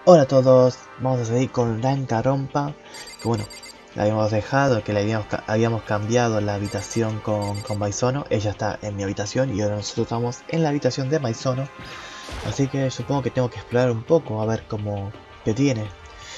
Hola a todos, vamos a seguir con Danganronpa, que bueno, la habíamos dejado, que habíamos cambiado la habitación con Maizono. Ella está en mi habitación y ahora nosotros estamos en la habitación de Maizono. Así que supongo que tengo que explorar un poco, a ver qué tiene.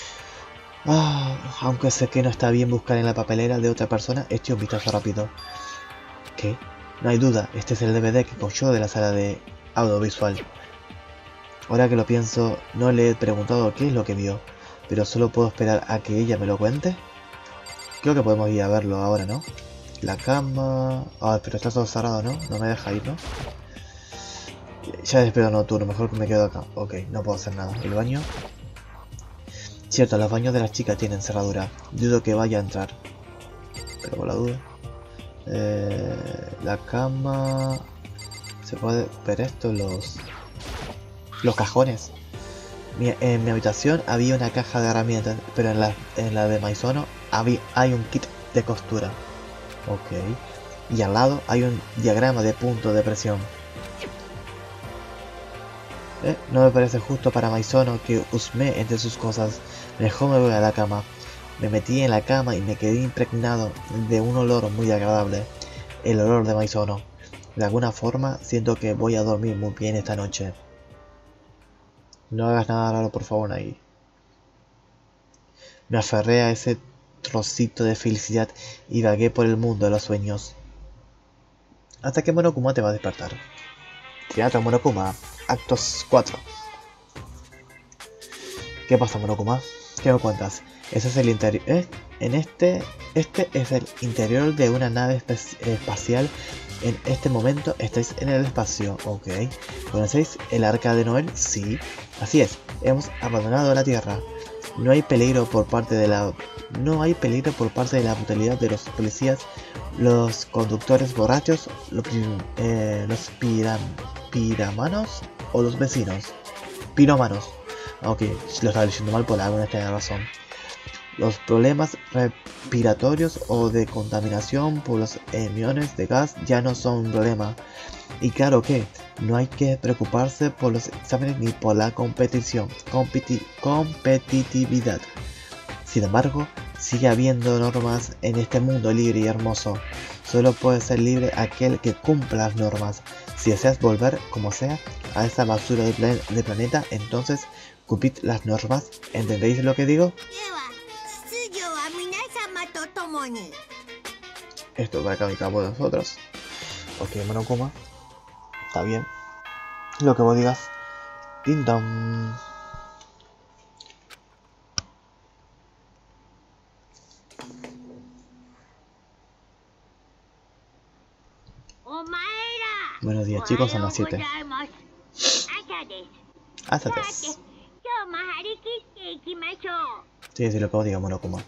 Aunque sé que no está bien buscar en la papelera de otra persona, eché un vistazo rápido. ¿Qué? No hay duda, este es el DVD que cogió de la sala de audiovisual. Ahora que lo pienso, no le he preguntado qué es lo que vio, pero solo puedo esperar a que ella me lo cuente. Creo que podemos ir a verlo ahora, ¿no? La cama... pero está todo cerrado, ¿no? No me deja ir, ¿no? Ya despedo nocturno, mejor que me quedo acá. Ok, no puedo hacer nada. ¿El baño? Cierto, los baños de las chicas tienen cerradura. Dudo que vaya a entrar. Pero por la duda. La cama... ¿Se puede ver esto? Los cajones. En mi habitación había una caja de herramientas, pero en la de Maizono hay un kit de costura. Ok. Y al lado hay un diagrama de punto de presión. No me parece justo para Maizono que husme entre sus cosas. Mejor me voy a la cama. Me metí en la cama y me quedé impregnado de un olor muy agradable. El olor de Maizono. De alguna forma siento que voy a dormir muy bien esta noche. No hagas nada raro, por favor, ahí. Me aferré a ese trocito de felicidad y vagué por el mundo de los sueños. Hasta que Monokuma te va a despertar. Teatro Monokuma, actos 4. ¿Qué pasa, Monokuma? ¿Qué me cuentas? Ese es el interior... Este es el interior de una nave espacial. En este momento estáis en el espacio, ok. ¿Conocéis el Arca de Noé? Sí, así es. Hemos abandonado la Tierra. No hay peligro por parte de la brutalidad de los policías, los conductores borrachos, los piramanos o los vecinos. Pirómanos. Ok, lo estaba diciendo mal, por alguna tiene razón. Los problemas respiratorios o de contaminación por los emiones de gas ya no son un problema. Y claro que no hay que preocuparse por los exámenes ni por la competitividad. Sin embargo, sigue habiendo normas en este mundo libre y hermoso. Solo puede ser libre aquel que cumpla las normas. Si deseas volver, como sea, a esa basura de planeta, entonces cumplid las normas. ¿Entendéis lo que digo? Esto va a caer por nosotros. Ok, Monokuma. Está bien. Lo que vos digas. Ding dong. Buenos días, chicos, son las 7. Asates. Sí, lo que vos digas, Monokuma.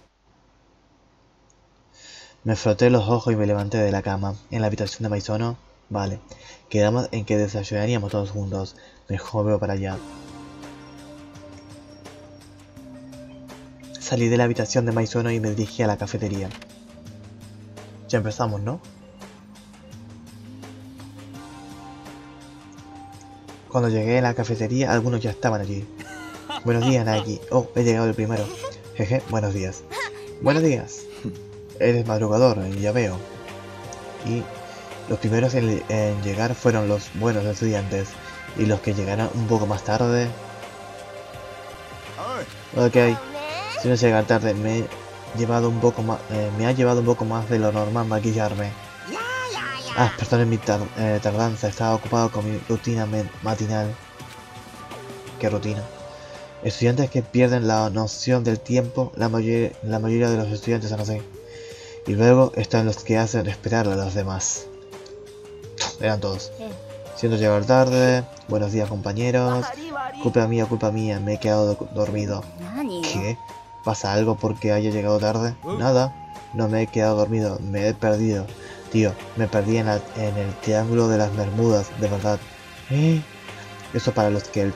Me froté los ojos y me levanté de la cama. En la habitación de Maizono. Vale. Quedamos en que desayunaríamos todos juntos. Mejor veo para allá. Salí de la habitación de Maizono y me dirigí a la cafetería. Ya empezamos, ¿no? Cuando llegué a la cafetería, algunos ya estaban allí. Buenos días, Naki. Oh, he llegado el primero. Jeje, buenos días. Buenos días. Eres madrugador, ya veo. Y los primeros en llegar fueron los buenos estudiantes. Y los que llegaron un poco más tarde... Ok. Si no llegar tarde, me ha llevado un poco más de lo normal maquillarme. Perdonen mi tardanza, estaba ocupado con mi rutina matinal. ¿Qué rutina? Estudiantes que pierden la noción del tiempo, la mayoría de los estudiantes son así. Y luego están los que hacen esperar a los demás. Eran todos. Siento llegar tarde. Buenos días, compañeros. Culpa mía, me he quedado dormido. ¿Qué? ¿Pasa algo porque haya llegado tarde? Nada. No me he quedado dormido, me he perdido. Tío, me perdí en el Triángulo de las Bermudas, de verdad. Eso es para los que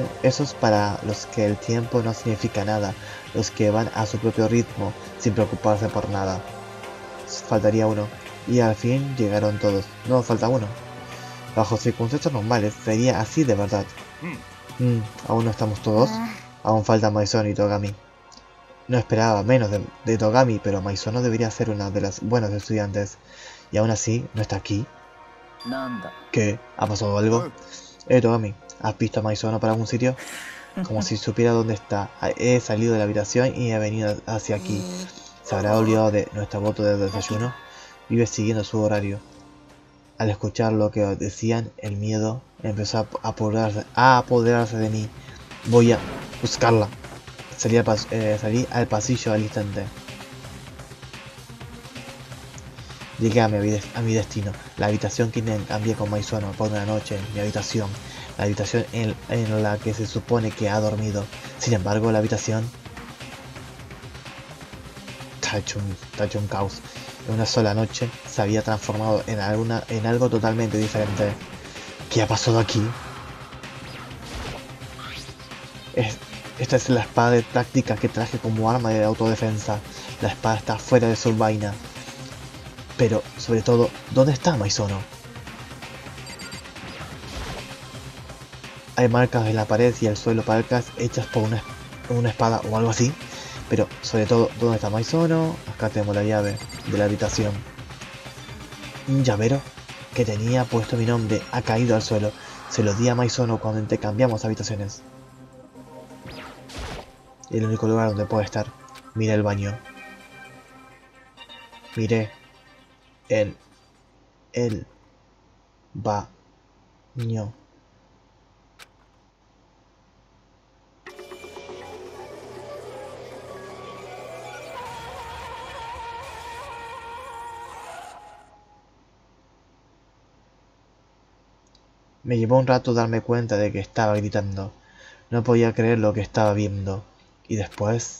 el tiempo no significa nada. Los que van a su propio ritmo, sin preocuparse por nada. Faltaría uno. Y al fin llegaron todos. No, falta uno. Bajo circunstancias normales, sería así de verdad. ¿Aún no estamos todos? Aún falta Maizono y Togami. No esperaba menos de Togami, pero Maizono debería ser una de las buenas estudiantes. Y aún así, no está aquí. ¿Qué? ¿Ha pasado algo? Togami, ¿has visto a Maizono para algún sitio? Como si supiera dónde está. He salido de la habitación y he venido hacia aquí. ¿Se habrá olvidado de nuestra voto de desayuno? Vive siguiendo su horario. Al escuchar lo que decían, el miedo empezó a apoderarse de mí. Voy a buscarla. Salí al pasillo al instante. Llegué a mi destino, la habitación que cambié con Maizono por una noche, mi habitación, la habitación en la que se supone que ha dormido. Sin embargo, la habitación está hecho un caos. En una sola noche se había transformado en algo totalmente diferente. ¿Qué ha pasado aquí? Esta es la espada de táctica que traje como arma de autodefensa. La espada está fuera de su vaina. Pero, sobre todo, ¿dónde está Maizono? Hay marcas en la pared y el suelo, marcas hechas por una espada o algo así. Pero, sobre todo, ¿dónde está Maizono? Acá tenemos la llave de la habitación. Un llavero que tenía puesto mi nombre ha caído al suelo. Se lo di a Maizono cuando intercambiamos habitaciones. El único lugar donde puede estar. Miré el baño. Miré en el baño. Me llevó un rato darme cuenta de que estaba gritando. No podía creer lo que estaba viendo. Y después,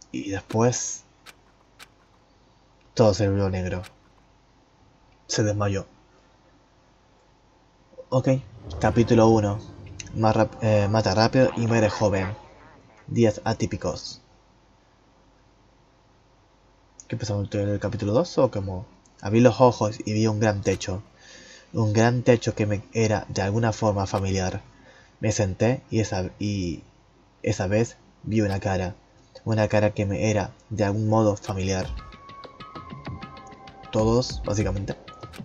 todo se volvió negro. Se desmayó. Ok, capítulo 1. Mata rápido y muere joven. Días atípicos. ¿Qué empezamos en el capítulo 2 o cómo? Abrí los ojos y vi un gran techo. Un gran techo que me era de alguna forma familiar. Me senté y esa vez vi una cara que me era de algún modo familiar. Todos, básicamente.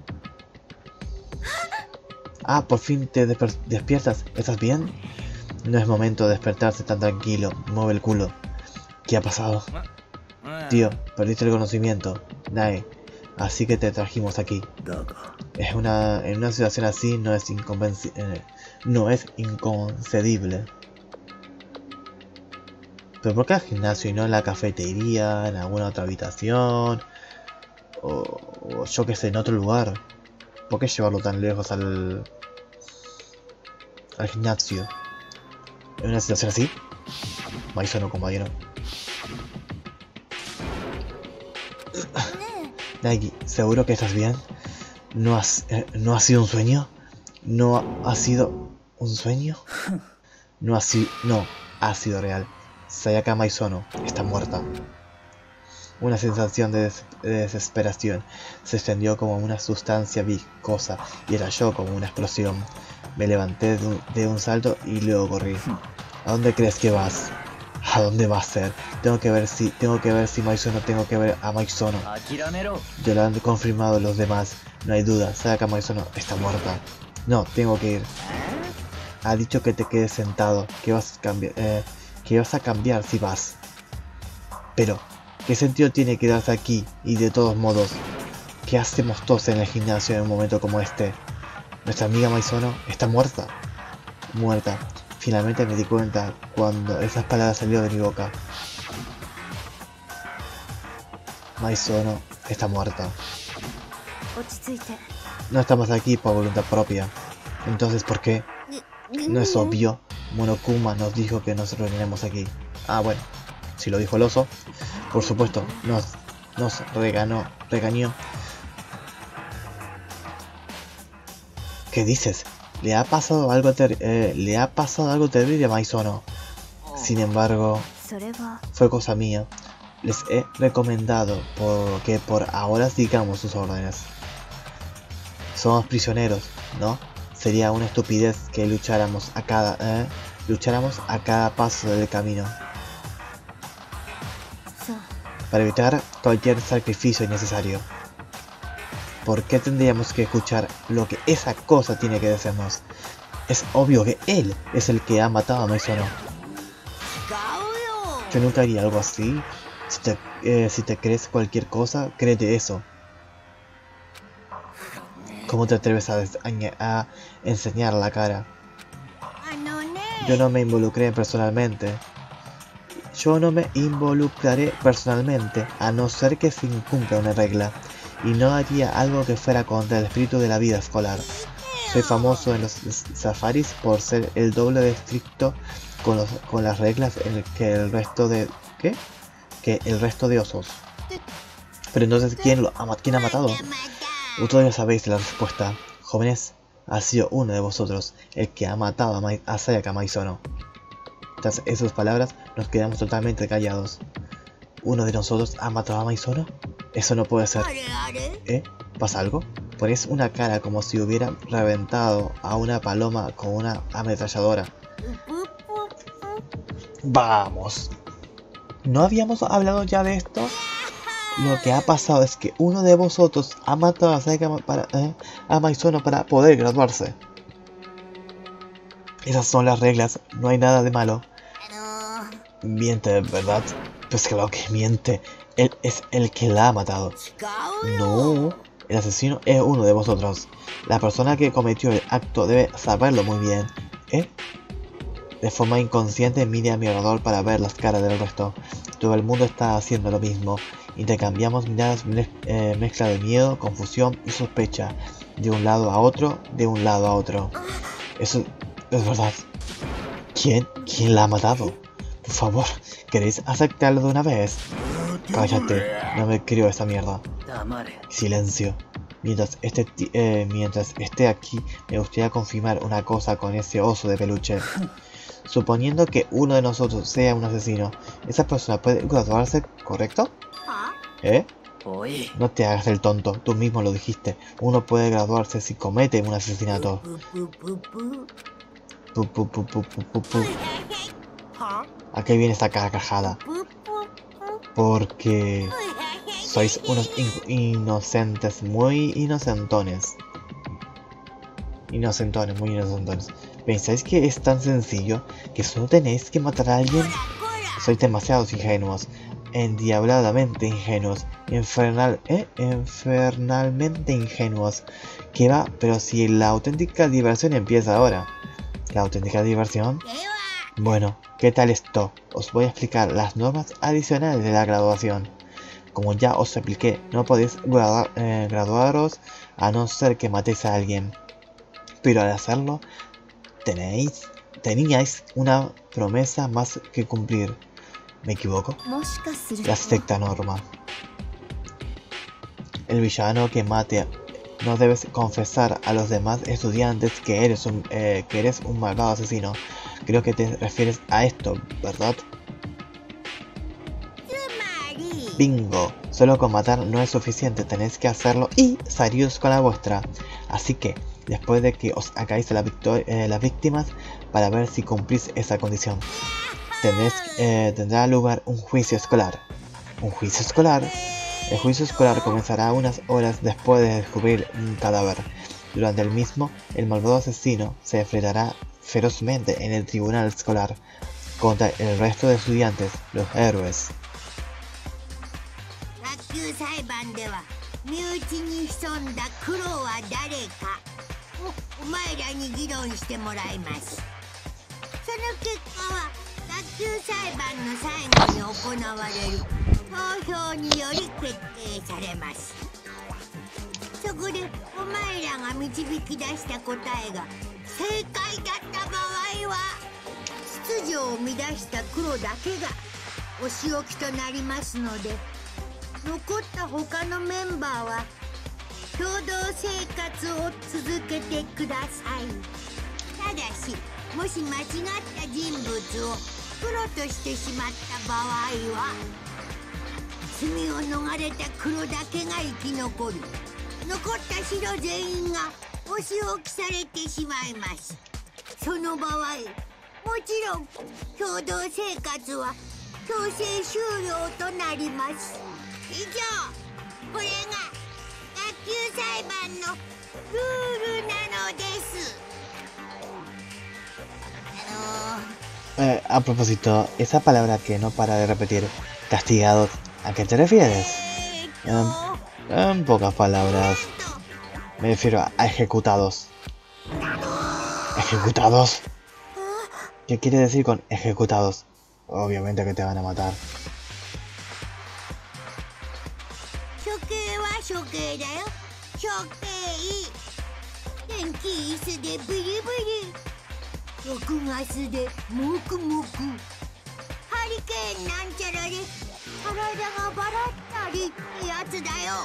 Ah, por fin te despiertas. ¿Estás bien? No es momento de despertarse tan tranquilo. Mueve el culo. ¿Qué ha pasado? Tío, perdiste el conocimiento. Nae. Así que te trajimos aquí. En una situación así no es inconcebible. ¿Pero por qué al gimnasio y no en la cafetería, en alguna otra habitación? O yo que sé, en otro lugar. ¿Por qué llevarlo tan lejos al gimnasio? ¿En una situación así? Maizono, compañero. Nagi, ¿seguro que estás bien? ¿No ha sido un sueño? ¿No ha sido un sueño? No ha sido real. Sayaka Maizono está muerta. Una sensación de desesperación se extendió como una sustancia viscosa y estalló como una explosión. Me levanté de un salto y luego corrí. ¿A dónde crees que vas? ¿A dónde va a ser? Tengo que ver si Maizono, tengo que ver a Maizono. Ya lo han confirmado los demás. No hay duda, Sayaka Maizono está muerta. No, tengo que ir. Ha dicho que te quedes sentado, que vas a cambiar si vas. Pero, ¿qué sentido tiene quedarse aquí? Y de todos modos, ¿qué hacemos todos en el gimnasio en un momento como este? Nuestra amiga Maizono está muerta. Muerta. Finalmente me di cuenta cuando esas palabras salieron de mi boca. Maizono está muerta. No estamos aquí por voluntad propia. Entonces, ¿por qué? No es obvio. Monokuma nos dijo que nos reuniremos aquí. Ah, bueno. Si lo dijo el oso. Por supuesto, nos regañó. ¿Qué dices? Le ha pasado algo terrible a Maizono. Sin embargo, fue cosa mía. Les he recomendado que por ahora sigamos sus órdenes. Somos prisioneros, ¿no? Sería una estupidez que lucháramos lucháramos a cada paso del camino para evitar cualquier sacrificio innecesario. ¿Por qué tendríamos que escuchar lo que esa cosa tiene que decirnos? Es obvio que él es el que ha matado a Maizono. Yo nunca haría algo así. Si te crees cualquier cosa, créete eso. ¿Cómo te atreves a enseñar la cara? Yo no me involucraré personalmente, a no ser que se incumpla una regla, y no haría algo que fuera contra el espíritu de la vida escolar. Soy famoso en los safaris por ser el doble de estricto con las reglas que el resto de... ¿Qué? Que el resto de osos. Pero entonces, ¿quién ha matado? Ustedes ya sabéis la respuesta. Jóvenes, ha sido uno de vosotros el que ha matado a Sayaka Maizono. Tras esas palabras, nos quedamos totalmente callados. ¿Uno de nosotros ha matado a Maizono? Eso no puede ser. ¿Pasa algo? Pones una cara como si hubiera reventado a una paloma con una ametralladora. ¡Vamos! ¿No habíamos hablado ya de esto? Lo que ha pasado es que uno de vosotros ha matado a Sayaka a Maizono para poder graduarse. Esas son las reglas, no hay nada de malo. Miente, ¿verdad? Pues claro que miente. Él es el que la ha matado. No, el asesino es uno de vosotros. La persona que cometió el acto debe saberlo muy bien. De forma inconsciente miré a mi alrededor para ver las caras del resto. Todo el mundo está haciendo lo mismo. Intercambiamos miradas, mezcla de miedo, confusión y sospecha. De un lado a otro, Eso es verdad. ¿Quién la ha matado? Por favor, ¿queréis aceptarlo de una vez? Cállate, no me creo esa mierda. Silencio. Mientras esté aquí, me gustaría confirmar una cosa con ese oso de peluche. Suponiendo que uno de nosotros sea un asesino, esa persona puede graduarse, ¿correcto? No te hagas el tonto, tú mismo lo dijiste. Uno puede graduarse si comete un asesinato. ¿A qué viene esta carcajada? Porque sois unos inocentes, muy inocentones. Muy inocentones. ¿Pensáis que es tan sencillo que solo tenéis que matar a alguien? Sois demasiados ingenuos, endiabladamente ingenuos, infernalmente ingenuos. ¿Qué va? Pero si la auténtica diversión empieza ahora. ¿La auténtica diversión? Bueno, ¿qué tal esto? Os voy a explicar las normas adicionales de la graduación. Como ya os expliqué, no podéis graduaros a no ser que matéis a alguien. Pero al hacerlo, teníais una promesa más que cumplir. ¿Me equivoco? La sexta norma. El villano que mate no debes confesar a los demás estudiantes que eres un malvado asesino. Creo que te refieres a esto, ¿verdad? Bingo. Solo con matar no es suficiente, tenéis que hacerlo y saliros con la vuestra. Así que, después de que os hagáis las víctimas, para ver si cumplís esa condición, tendrá lugar un juicio escolar. ¿Un juicio escolar? El juicio escolar comenzará unas horas después de descubrir un cadáver. Durante el mismo, el malvado asesino se enfrentará ferozmente en el tribunal escolar contra el resto de estudiantes, los héroes. もちろん共同生活は強制終了となります。以上、これが学級裁判のルールなのです。 A propósito, esa palabra que no para de repetir, castigados, ¿a qué te refieres? En pocas palabras, me refiero a ejecutados. ¿Ejecutados? ¿Qué quiere decir con ejecutados? Obviamente que te van a matar. 処刑は処刑だよ。処刑。天気椅子でブリブリ。6月でモクモク。ハリケーンなんちゃらで体がバラったりってやつだよ。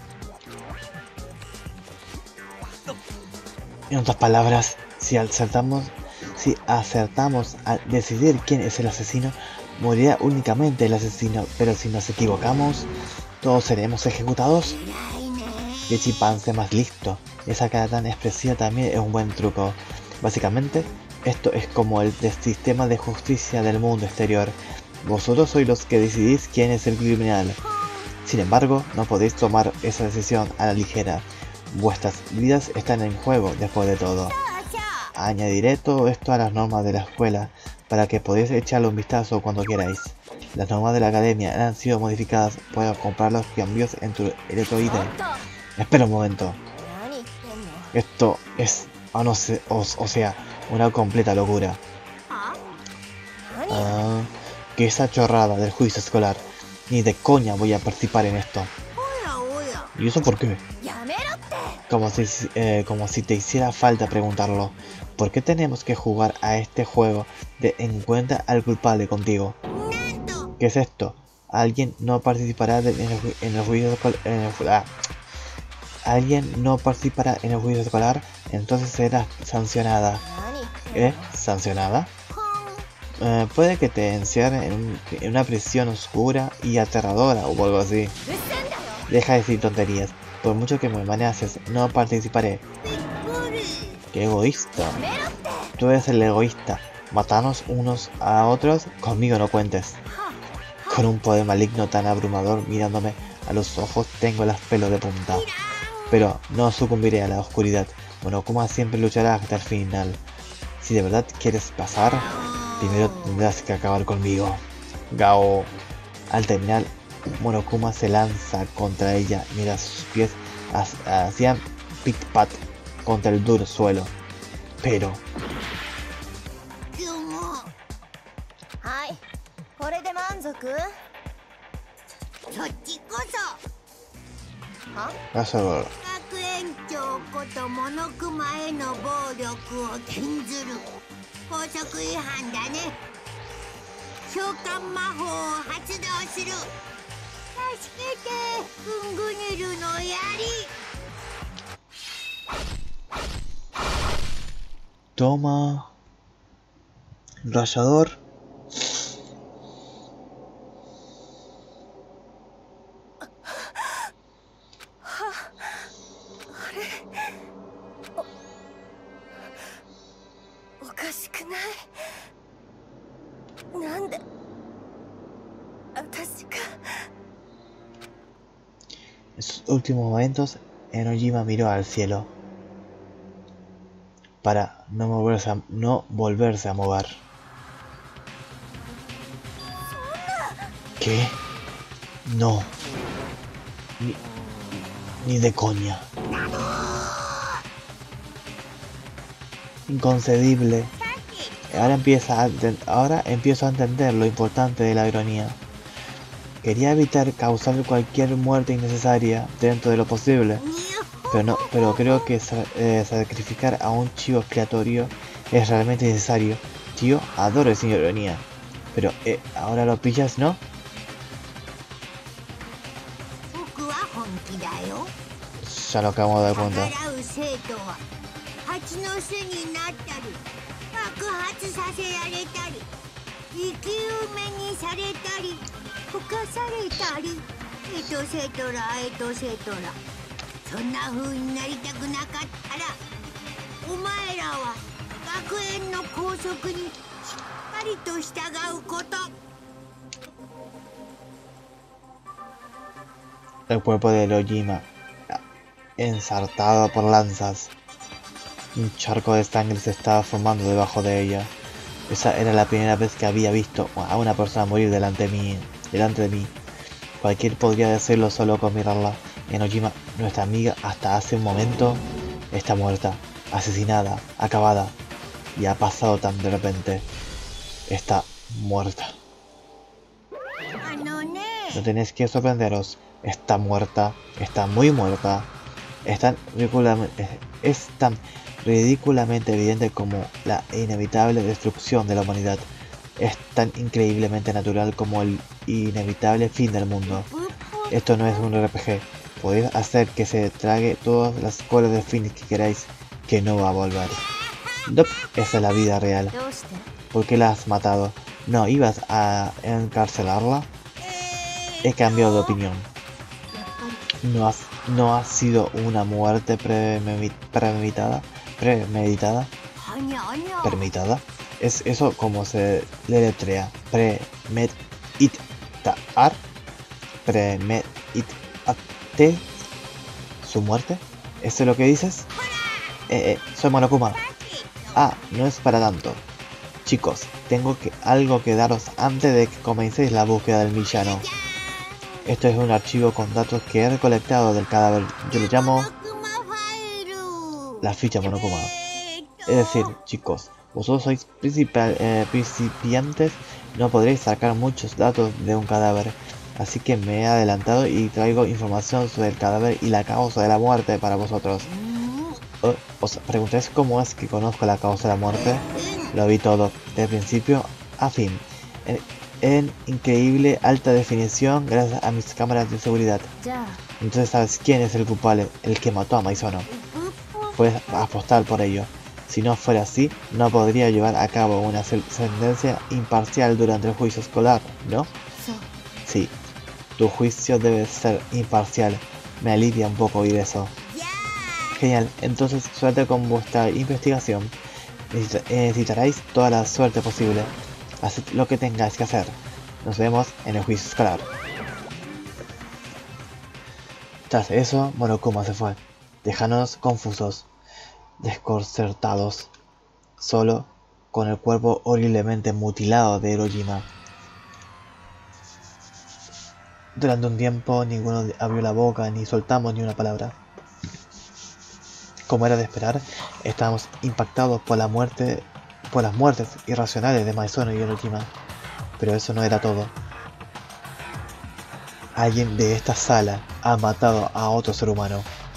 En otras palabras, si acertamos a decidir quién es el asesino, morirá únicamente el asesino, pero si nos equivocamos, todos seremos ejecutados. ¡Qué chimpancé más listo! Esa cara tan expresiva también es un buen truco. Básicamente, esto es como el sistema de justicia del mundo exterior. Vosotros sois los que decidís quién es el criminal. Sin embargo, no podéis tomar esa decisión a la ligera. Vuestras vidas están en juego después de todo. Añadiré todo esto a las normas de la escuela para que podáis echarle un vistazo cuando queráis. Las normas de la academia han sido modificadas para comprar los cambios en tu electroide. Espera un momento. Esto es, o sea, una completa locura. Que esa chorrada del juicio escolar. Ni de coña voy a participar en esto. ¿Y eso por qué? Como si te hiciera falta preguntarlo. ¿Por qué tenemos que jugar a este juego de encuentra al culpable contigo? ¿Qué es esto? Alguien no participará en el juicio escolar. Alguien no participará en el juicio escolar, entonces será sancionada. ¿Sancionada? Puede que te encierren en una prisión oscura y aterradora o algo así. Deja de decir tonterías. Por mucho que me amenaces, no participaré. ¡Qué egoísta! Tú eres el egoísta. Matarnos unos a otros, conmigo no cuentes. Con un poder maligno tan abrumador mirándome a los ojos, tengo los pelos de punta. Pero no sucumbiré a la oscuridad. Monokuma siempre luchará hasta el final. Si de verdad quieres pasar, primero tendrás que acabar conmigo. Gao. Al terminar, Monokuma se lanza contra ella mientras sus pies hacían pit-pat contra el duro suelo. Pero... Eso. 学園長ことモノクマへの暴力を禁ずる校則違反だね。召喚魔法を発動する。助けて、グングニルの槍。 Toma. Rayador. En sus últimos momentos, Enojima miró al cielo para no volverse a mover. ¿Qué? No. Ni de coña. Inconcebible. Ahora empiezo a entender lo importante de la ironía. Quería evitar causar cualquier muerte innecesaria dentro de lo posible, pero creo que sacrificar a un chivo expiatorio es realmente necesario. Tío, adoro esa ironía, pero ahora lo pillas, ¿no? Ya lo acabamos de dar cuenta. りと従うこと。 El cuerpo de Dojima, ensartado por lanzas. Un charco de sangre se estaba formando debajo de ella. Esa era la primera vez que había visto a una persona morir delante de mí. Cualquiera podría decirlo solo con mirarla. Enojima, nuestra amiga, hasta hace un momento, está muerta, asesinada, acabada. Y ha pasado tan de repente. Está muerta. No tenéis que sorprenderos. Está muerta. Está muy muerta. Es tan ridículamente evidente como la inevitable destrucción de la humanidad. Es tan increíblemente natural como el inevitable fin del mundo. Esto no es un RPG. Podéis hacer que se trague todas las colas de Phoenix que queráis, que no va a volver. Nope, esa es la vida real. ¿Por qué la has matado? ¿No ibas a encarcelarla? He cambiado de opinión. ¿No ha sido una muerte premeditada? ¿Permitada? Es eso como se deletrea. Premeditate su muerte. ¿Eso es lo que dices? Soy Monokuma. Ah, no es para tanto. Chicos, tengo algo que daros antes de que comencéis la búsqueda del villano. Esto es un archivo con datos que he recolectado del cadáver. Yo lo llamo la ficha Monokuma. Es decir, chicos, vosotros sois principiantes, no podréis sacar muchos datos de un cadáver. Así que me he adelantado y traigo información sobre el cadáver y la causa de la muerte para vosotros. ¿Os preguntáis cómo es que conozco la causa de la muerte? Lo vi todo, de principio a fin. En increíble alta definición gracias a mis cámaras de seguridad. Entonces sabes quién es el culpable, el que mató a Maizono. Puedes apostar por ello. Si no fuera así, no podría llevar a cabo una sentencia imparcial durante el juicio escolar, ¿no? Sí, tu juicio debe ser imparcial. Me alivia un poco oír eso. Genial, entonces suerte con vuestra investigación. Necesitaréis toda la suerte posible. Haced lo que tengáis que hacer. Nos vemos en el juicio escolar. Tras eso, Monokuma se fue, dejándonos confusos, desconcertados, solo con el cuerpo horriblemente mutilado de Dojima. Durante un tiempo ninguno abrió la boca ni soltamos ni una palabra. Como era de esperar, estábamos impactados por las muertes irracionales de Maizono y Dojima. Pero eso no era todo. Alguien de esta sala ha matado a otro ser humano.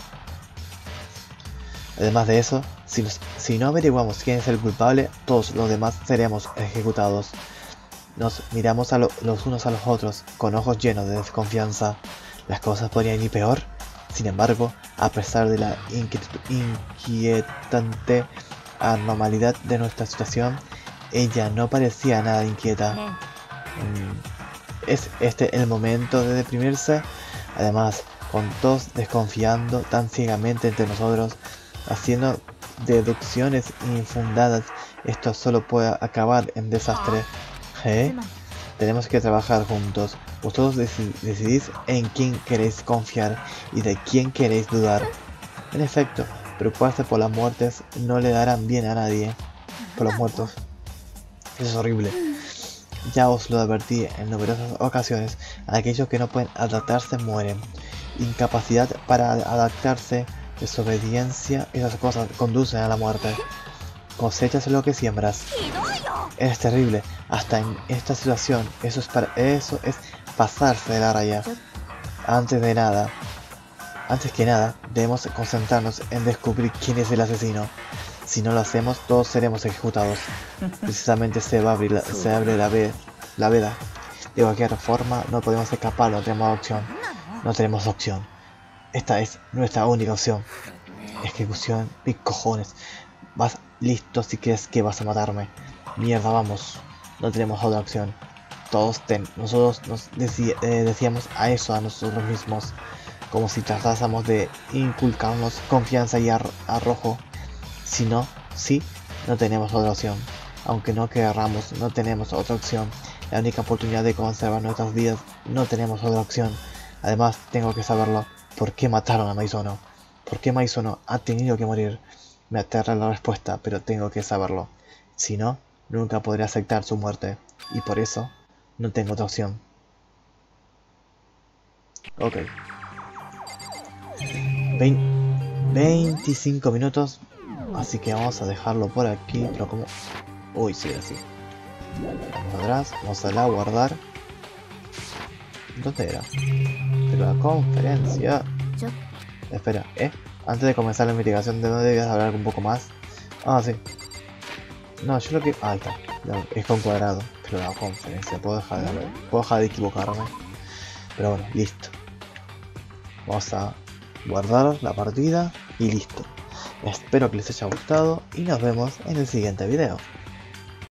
Además de eso, si no averiguamos quién es el culpable, todos los demás seremos ejecutados. Nos miramos los unos a los otros con ojos llenos de desconfianza. Las cosas podrían ir peor. Sin embargo, a pesar de la inquietante anormalidad de nuestra situación, ella no parecía nada inquieta. ¿Es este el momento de deprimirse? Además, con todos desconfiando tan ciegamente entre nosotros, haciendo deducciones infundadas, esto solo puede acabar en desastre. Tenemos que trabajar juntos. Vosotros decidís en quién queréis confiar y de quién queréis dudar. En efecto, preocuparse por las muertes no le darán bien a nadie. Por los muertos. Eso es horrible. Ya os lo advertí en numerosas ocasiones. Aquellos que no pueden adaptarse mueren. Incapacidad para adaptarse, desobediencia, esas cosas conducen a la muerte. Cosechas lo que siembras. Es terrible. Hasta en esta situación, eso es pasarse de la raya. Antes que nada, debemos concentrarnos en descubrir quién es el asesino. Si no lo hacemos, todos seremos ejecutados. Precisamente se abre la veda. De cualquier forma, no podemos escapar, no tenemos opción. No tenemos opción. Esta es nuestra única opción. Ejecución, mis cojones. Vas listo si crees que vas a matarme. Mierda, vamos. No tenemos otra opción. Nosotros nos decíamos a eso a nosotros mismos. Como si tratásemos de inculcarnos confianza y arrojo. Si no, no tenemos otra opción. Aunque no querramos, no tenemos otra opción. La única oportunidad de conservar nuestras vidas, no tenemos otra opción. Además, tengo que saberlo. ¿Por qué mataron a Maizono? ¿Por qué Maizono ha tenido que morir? Me aterra la respuesta, pero tengo que saberlo. Si no, nunca podré aceptar su muerte. Y por eso, no tengo otra opción. Ok. 25 minutos. Así que vamos a dejarlo por aquí. Pero como... Uy, sí, así. Vamos atrás. Vamos a la guardar. ¿Dónde era? Pero la conferencia... Espera, antes de comenzar la investigación, ¿de dónde debías hablar un poco más? Ah, sí. No, yo lo que... ahí está. Es con cuadrado. Pero la conferencia, puedo dejar de equivocarme. Pero bueno, listo. Vamos a guardar la partida y listo. Espero que les haya gustado y nos vemos en el siguiente video.